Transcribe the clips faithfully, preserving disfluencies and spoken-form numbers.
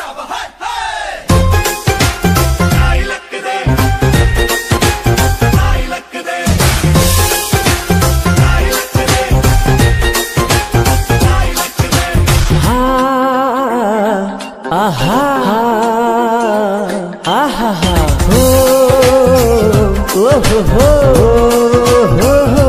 ಆಹಾ ಆಹಾ ಹೋ ಓಹೋ ಹೋ ಹೋ ಹೋ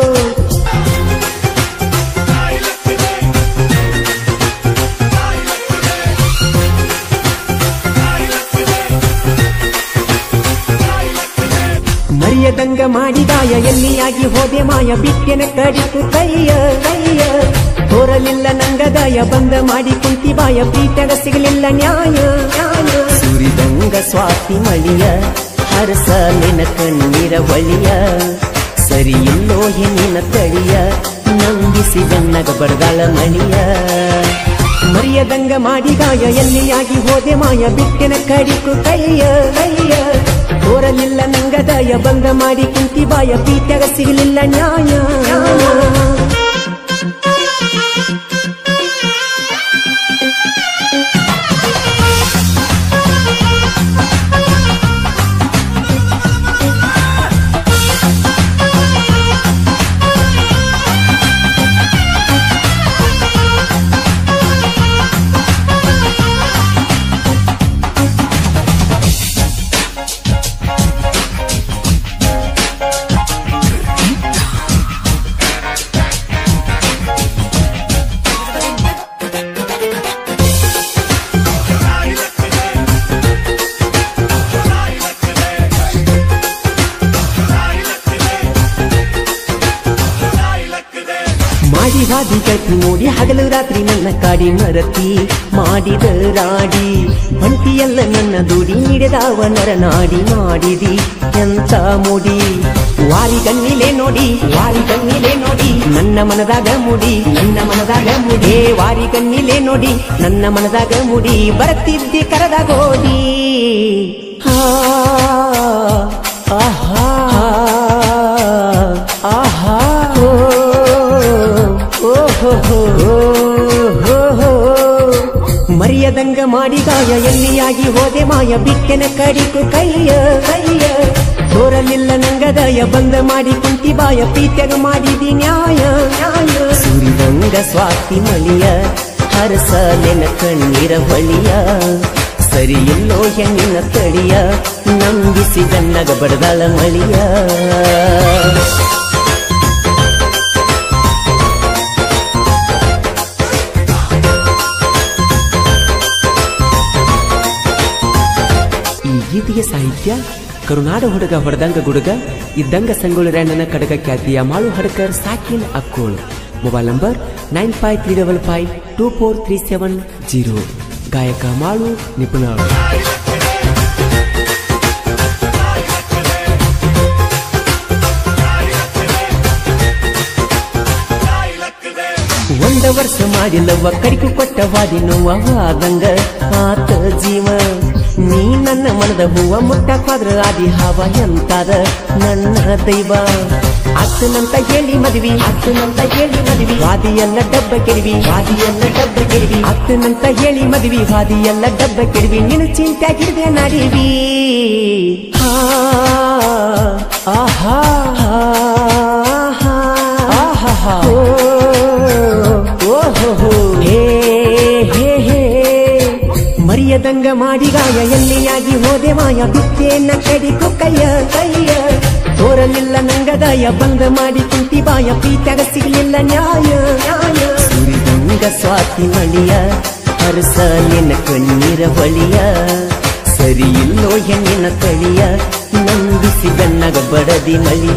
ಮರಿಯದಂಗ ಮಾಡಿದಾಯ ಎಲ್ಲಿಯಾಗಿ ಹೋದೆ ಮಾಯ ಬಿಟ್ಟೆನ ಕಡಿಕು ಕೈಯ ಕೈಯ ತೋರಲಿಲ್ಲ ನಂಗದಾಯ ಬಂದ ಮಾಡಿ ಕುಂತಿ ಬಾಯ ಪ್ರೀತಗ ಸಿಗಲಿಲ್ಲ ನ್ಯಾಯ ನ್ಯಾಯ ಸುರಿದಂಗ ಸ್ವಾತಿ ಮಳಿಯ ಹರಸ ನಿನ ಕಣ್ಣೀರ ಬಳಿಯ ಸರಿ ಇಲ್ಲೋ ಹೆಣ್ಣಿನ ತಳಿಯ ನಂಬಿಸಿ ಬೆನ್ನಗ ಬಡದಾಳ ಮಳಿಯ ಮರಿಯದಂಗ ಮಾಡಿದಾಯ ಎಲ್ಲಿಯಾಗಿ ಹೋದೆ ಮಾಯ ಬಿಟ್ಟೆನ ಕಡಿಕು ಕೈಯ ಕೈಯ ತೋರಲಿಲ್ಲ ನಂಗದಾಯ ಬಂದ ಮಾಡಿ ಕುಂತಿ ಬಾಯ ಪ್ರೀತಗ ಸಿಗಲಿಲ್ಲ ನ್ಯಾಯ ಹಾದಿ ಕಟ್ಟಿ ನೋಡಿ ಹಗಲು ರಾತ್ರಿ ನನ್ನ ಕಾಡಿ ಮರತಿ ಮಾಡಿದ ರಾಡಿ ಬಂಟಿಯಲ್ಲ ನನ್ನ ದುಡಿ ನೀಡಿದವ ನರನಾಡಿ ಮಾಡಿದಿ ಎಂತ ಮುಡಿ ವಾರಿ ಕಣ್ಣಿಲೆ ನೋಡಿ ವಾರಿ ಕಣ್ಣಿಲೆ ನೋಡಿ ನನ್ನ ಮನದಾಗ ಮುಡಿ ನನ್ನ ಮನದಾಗ ಮುಡಿ ವಾರಿ ಕಣ್ಣಿಲೆ ನೋಡಿ ನನ್ನ ಮನದಾಗ ಮುಡಿ ಬರುತ್ತಿದ್ದಿ ಕರದಾಗೋದಿ ಹಾ ಆಹಾ ಆಹಾ ಮರಿಯದಂಗ ಮಾಡಿದಾಯ ಎಲ್ಲಿಯಾಗಿ ಹೋದೆ ಮಾಯ ಬಿಟ್ಟೆನ ಕಡಿಕು ಕೈಯ ಕೈಯ ತೋರಲಿಲ್ಲ ನಂಗದಾಯ ಬಂದ ಮಾಡಿ ಕುಂತಿ ಬಾಯ ಪ್ರೀತ್ಯಾಗ ಮಾಡಿದಿ ನ್ಯಾಯ ನ್ಯಾಯ ಸುರಿದಂಗ ಸ್ವಾತಿ ಮಳಿಯ ಹರಸ ನೆನ ಕಣ್ಣೀರ ಬಳಿಯ ಸರಿ ಇಲ್ಲೋ ಹೆಣ್ಣಿನ ತಳಿಯ ನಂಬಿಸಿ ಬೆನ್ನಗ ಬಡದಾಳ ಮಳಿಯ ಗೀತೆಯ ಸಾಹಿತ್ಯ ಕರುನಾಡ ಹುಡುಗ ಹೊಡೆದಂಗ ಗುಡುಗ ಇದ್ದಂಗ ಸಂಗೊಳ್ಳಿ ರಾಯಣ್ಣನ ಕಡಗ ಖ್ಯಾತಿಯ ಮಾಳು ಹಡಕರ್ ಸಾಕಿನ್ Akkol mobile number nine five three double five two four three seven zero ಗಾಯಕ ಮಾಳು ನಿಪುಣ ಒಂದ ವರ್ಷ ಮಾಡಿಲ್ಲವ ಕಡಿಕು ಕೊಟ್ಟವಾದಿ ನೋವಾದಂಗ ಆತ ಜೀವ ನೀ ನನ್ನ ಮನದ ಹೂವ ಮುಟ್ಟಕ್ಕಾದ್ರ ಆದಿ ಹಾವ ಎಂತಾದ ನನ್ನ ದೈವ ಅತ್ತನಂತ ಹೇಳಿ ಮದುವೆ ಅತ್ತನಂತ ಹೇಳಿ ಮದುವೆ ವಾದಿಯೆಲ್ಲ ಡಬ್ಬ ಕೆಡವಿ ವಾದಿಯೆಲ್ಲ ಡಬ್ಬ ಕೆಡವಿ ಅತ್ತನಂತ ಹೇಳಿ ಮದುವೆ ವಾದಿಯೆಲ್ಲ ಡಬ್ಬ ಕೆಡವಿ ನಿನ್ನ ಚಿಂತೆ ಹಿಡಿದೆ ನಡಿವಿ ಹಾ ಆಹಾ ಆಹಾ ಓಹೋ ಹೇ ಹೇ ಹೇ ಮರಿಯದಂಗ ಮಾಡಿಗಾಯ ಎಲ್ಲಿಯಾಗಿ ಹೋದೆ ಮಾಯ ಬಿಟ್ಟೇನ ಕಡಿಕು ಕೈಯ ಕೈಯ ತೋರಲಿಲ್ಲ ನಂಗದಾಯ ಬಂದ ಮಾಡಿ ಕುಂತಿ ಬಾಯ ಪ್ರೀತ್ಯಾಗ ಸಿಗಲಿಲ್ಲ ನ್ಯಾಯ ನ್ಯಾಯ ಸುರಿದಂಗ ಸ್ವಾತಿ ಮಳಿಯ ಹರಸ ನಿನ್ನ ಕಣ್ಣೀರ ಬಳಿಯ ಸರಿ ಇಲ್ಲೋ ಹೆಣ್ಣಿನ ತಳಿಯ ನಂಬಿಸಿ ಬೆನ್ನಗ ಬಡದಿ ಮಳಿಯ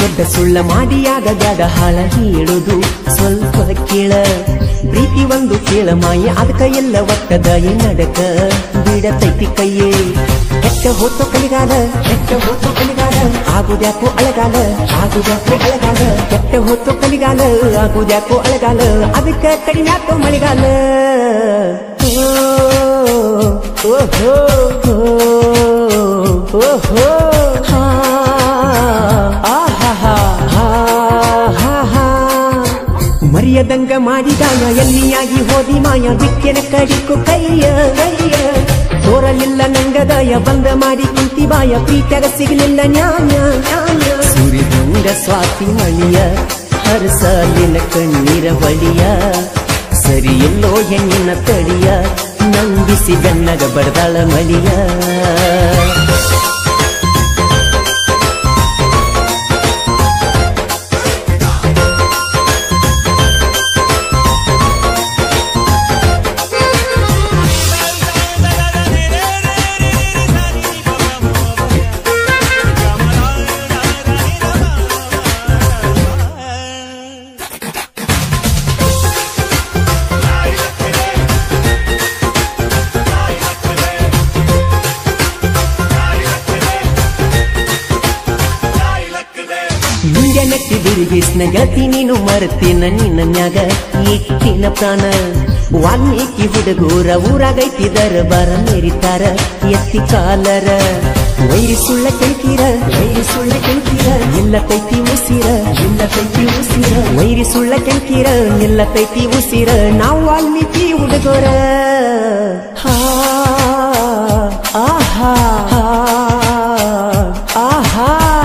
ದೊಡ್ಡ ಸುಳ್ಳ ಮಾಡಿಯಾಗ ಬ್ಯಾಡ ಹಾಳ ಹೇಳುದು ಸ್ವಲ್ಪ ಕೇಳ ಪ್ರೀತಿ ಒಂದು ಕೇಳ ಮಾಯ ಅದಕ್ಕ ಎಲ್ಲ ಒಟ್ಟದ ನಡಕ ಬಿಡತೈತಿ ಕೈಯೇ ಕೆಟ್ಟ ಹೋತೋ ಕಲಿಗಾಲ ಕೆಟ್ಟ ಹೋತೋ ಕಲಿಗಾಲ ಆಗುದ್ಯಾಕೋ ಅಳಗಾಲ ಆಗುದ್ಯಾಕೋ ಅಳಗಾಲ ಕೆಟ್ಟ ಹೋತೋ ಕಲಿಗಾಲ ಆಗುದ್ಯಾಕೋ ಅಳಗಾಲ ಅದಕ್ಕ ಕಡಿಮ್ಯಾಕೋ ಮಳೆಗಾಲ ಓಹೋ ಓಹೋ ಹಾ ಮರಿಯದಂಗ ಮಾಡಿದಾಯ ಎಲ್ಲಿಯಾಗಿ ಹೋದಿ ಮಾಯ ಬಿಕ್ಕೆನ ಕಡಿಕು ಕೈಯ ಕೈಯ ತೋರಲಿಲ್ಲ ನಂಗದಾಯ ಬಂದ ಮಾಡಿ ಕುಂತಿ ಬಾಯ ಪ್ರೀತ್ಯಾಗ ಸಿಗಲಿಲ್ಲ ನ್ಯಾಯ ನ್ಯಾಯ ಸುರಿದಂಗ ಸ್ವಾತಿ ಮಳಿಯ ಹರಸಲಿನ ಕಣ್ಣೀರ ಬಳಿಯ ಸರಿಯಲ್ಲೋ ಹೆಣ್ಣಿನ ತಡಿಯ ನಂಬಿಸಿ ಗನ್ನಗ ಬಡದಾಳ ಮಳಿಯ ನೆಟ್ಟಿ ಬಿರುಗಿಸ್ನ ಗತಿ ನೀನು ಮರ್ತಿನ ನಿನ್ನ ನ್ಯಾಗ ಇಕ್ಕಿನ ಪ್ರಾಣ ವಾಲ್ಮೀಕಿ ಹುಡುಗೂರ ಊರಾಗೈತಿ ದರಬಾರ ಮೆರಿತಾರ ಎತ್ತಿ ಕಾಲರ ವೈರಿ ಸುಳ್ಳ ಕೆಳ್ಕೀರ ವೈರಿ ಸುಳ್ಳ ಕೆಳ್ಕೀರ ನಿಲ್ಲತೈತಿ ಉಸಿರ ನಿಲ್ಲತೈತಿ ಉಸಿರ ವೈರಿ ಸುಳ್ಳ ಕೆಳ್ಕೀರ ನಿಲ್ಲತೈತಿ ಉಸಿರ ನಾವು ವಾಲ್ಮೀಕಿ ಹುಡುಗೋರ ಹಾ ಆಹಾ ಆಹಾ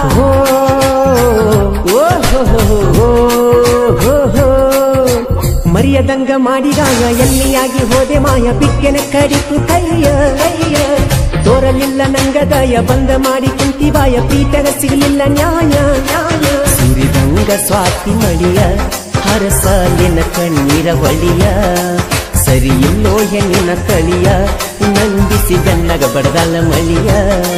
ಮರಿಯದಂಗ ಮಾಡಿದಾಗ ಎಲ್ಲಿಯಾಗಿ ಹೋದೆ ಮಾಯ ಬಿಕ್ಕೆನ ಕಡಿತು ಕೈಯ ಕೈಯ ತೋರಲಿಲ್ಲ ನಂಗದಾಯ ಬಂದ ಮಾಡಿ ಕುಂತಿ ಬಾಯ ಪ್ರೀತಗ ಸಿಗಲಿಲ್ಲ ನ್ಯಾಯ ನ್ಯಾಯ ಸುರಿದಂಗ ಸ್ವಾತಿ ಮಳಿಯ ಹರಸಲಿನ ಕಣ್ಣೀರ ಬಳಿಯ ಸರಿಯಿಲ್ಲೋ ಹೆಣ್ಣಿನ ತಳಿಯ ನಂಬಿಸಿ ಗನ್ನಗ ಬಡದಾಳ ಮಳಿಯ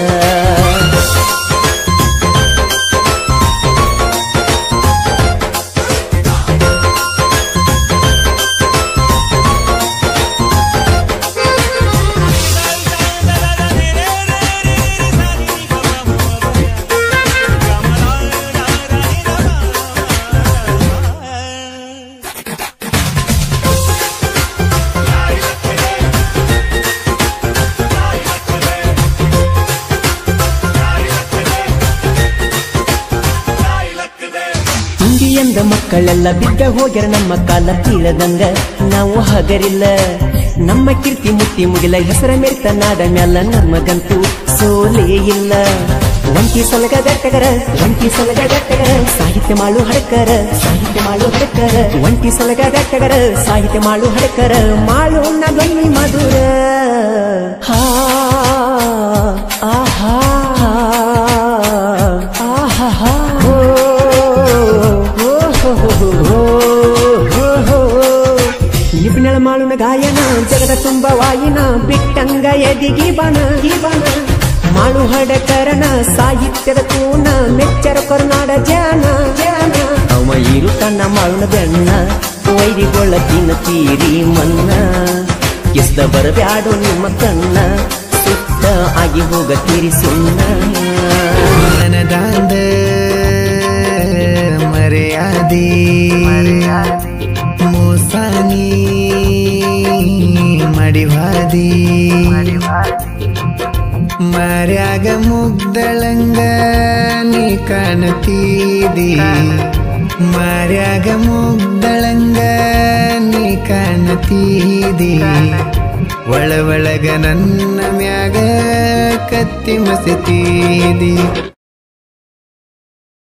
ಎಂದ ಮಕ್ಕಳೆಲ್ಲ ಬಿದ್ದ ಹೋಗ್ಯಾರ ನಮ್ಮ ಕಾಲ ತೀಳದಂಗ ನಾವು ಹಗರಿಲ್ಲ ನಮ್ಮ ಕೀರ್ತಿ ಮುಟ್ಟಿ ಮುಗಿಲ ಹೆಸರ ಮೆರ್ತ ನಾಡ ಮ್ಯಾಲ ನಮಗಂತೂ ಸೋಲೇ ಇಲ್ಲ ಒಂಟಿ ಸಲಗ ಗಟ್ಟಗರ ಒಂಟಿ ಸಲಗ ಗಟ್ಟಗರ ಸಾಹಿತ್ಯ ಮಾಡು ಹಡಕರ ಸಾಹಿತ್ಯ ಮಾಡು ಹಡಕರ ಒಂಟಿ ಸಲಗ ಗಟ್ಟಗರ ಸಾಹಿತ್ಯ ಮಾಡು ಹಡಕರ ಮಾಡು ಧ್ವನಿ ಮಧುರ ಹಾ ಆಹಾ ಆಹಾ ನಿಪುಣಳ ಮಾಳುನ ಗಾಯನ ಜಗದ ತುಂಬ ವಾಯಿನ ಬಿಟ್ಟಂಗ ಎದಿಗಿ ಬನ ಬನ ಮಾಳು ಹಡಕರನ ಸಾಹಿತ್ಯದ ಕೂನ ಮೆಚ್ಚರ ಕರುನಾಡ ಜಾನ ಜಾನ ಅವ ಇರು ತನ್ನ ಮಾಳುನ ಬೆಣ್ಣ ವೈರಿಗೊಳ್ಳ ತಿನ್ನ ತೀರಿ ಮನ್ನ ಎಸ್ದ ಬರಬ್ಯಾಡೋ ನಿಮ್ಮ ಕಣ್ಣ ಸುತ್ತ ಆಗಿ ಹೋಗ ತೀರಿ ಸುಣ್ಣ ನನದಾಂದ ಮರ್ಯಾದಿ ಮೋಸಾನಿ ಮಡಿವಾದಿ ಮರ್ಯಾಗ ಮುಗ್ದಳಂಗ ನೀ ಕಾಣತೀದಿ ಮರ್ಯಾಗ ಮುಗ್ದಳಂಗ ನೀ ಕಾಣತೀದಿ ಒಳ ಒಳಗ ನನ್ನ ಮ್ಯಾಗ ಕತ್ತಿ ಮಸತೀದಿ